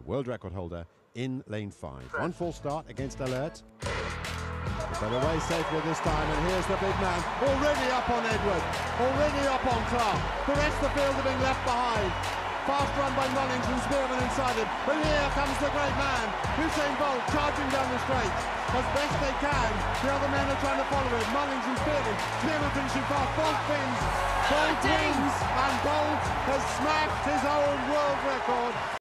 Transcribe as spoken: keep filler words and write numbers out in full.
the world record holder, in lane five. One false start against Alert. But away safely this time, and here's the big man, already up on Edward, already up on Clark. The rest of the field are being left behind. Fast run by Mullings and Spearman inside him. But here comes the great man, Usain Bolt, charging down the straight. As best they can, the other men are trying to follow him. Mullings and Spearman. Spearman finishing fast. Bolt wins. Bolt wins. And Bolt has smashed his own world record.